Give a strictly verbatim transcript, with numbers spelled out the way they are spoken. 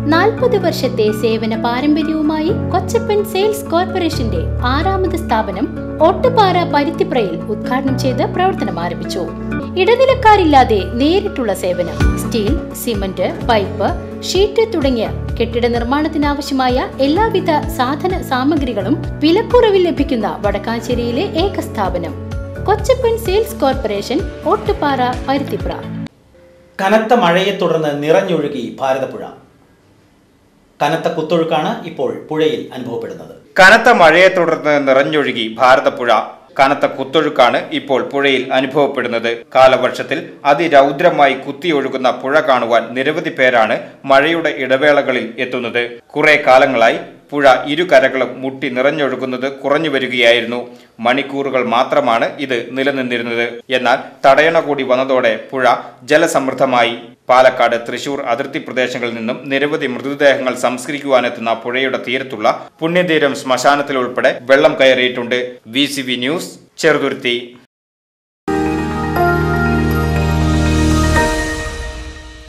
നാൽപ്പത് വർഷത്തെ സേവന പാരമ്പര്യവുമായി കൊച്ചപ്പൻ സെയിൽസ് കോർപ്പറേഷന്റെ ആറാമത് സ്ഥാപനം ഒട്ടുപാറ പരുത്തിപ്രയിൽ ഉദ്ഘാടനം ചെയ്ത് പ്രവർത്തനം ആരംഭിച്ചു. ഇടനിലക്കാരില്ലാതെ നേരിട്ടുള്ള സേവനം. സ്റ്റീൽ, സിമന്റ്, പൈപ്പ്, ഷീറ്റ് തുടങ്ങിയ കെട്ടിട നിർമ്മാണത്തിനാവശ്യമായ എല്ലാവിധ സാധന സാമഗ്രികളും വിലക്കുറവിൽ ലഭിക്കുന്ന വടക്കാഞ്ചേരിയിലെ ഏക സ്ഥാപനം കൊച്ചപ്പൻ സെയിൽസ് കോർപ്പറേഷൻ, ഒട്ടുപാറ, പരുത്തിപ്ര. കനത്ത മഴയെ തുടർന്ന് നിറഞ്ഞൊഴുകി ഭാരതപ്പുഴ. കനത്ത കുത്തൊഴുക്കാണ് ഇപ്പോൾ പുഴയിൽ അനുഭവപ്പെടുന്നത്. കനത്ത മഴയെ തുടർന്ന് നിറഞ്ഞൊഴുകി ഭാരതപ്പുഴ. കനത്ത കുത്തൊഴുക്കാണ് ഇപ്പോൾ പുഴയിൽ അനുഭവപ്പെടുന്നത്. കാലവർഷത്തിൽ അതിരൗദ്രമായി കുത്തിയൊഴുകുന്ന പുഴ കാണുവാൻ നിരവധി പേരാണ് മഴയുടെ ഇടവേളകളിൽ എത്തുന്നത്. കുറെ കാലങ്ങളായി പുഴ ഇരുകരകളും മുട്ടി നിറഞ്ഞൊഴുകുന്നത് കുറഞ്ഞു വരികയായിരുന്നു. മണിക്കൂറുകൾ മാത്രമാണ് ഇത് നിലനിന്നിരുന്നത്. എന്നാൽ തടയണ കൂടി വന്നതോടെ പുഴ ജലസമൃദ്ധമായി. പാലക്കാട്, തൃശൂർ അതിർത്തി പ്രദേശങ്ങളിൽ നിന്നും നിരവധി മൃതദേഹങ്ങൾ സംസ്കരിക്കുവാനെത്തുന്ന പുഴയുടെ തീരത്തുള്ള പുണ്യതീരം ശ്മശാനത്തിൽ ഉൾപ്പെടെ വെള്ളം കയറിയിട്ടുണ്ട്. V C V news, Cheruthuruthy.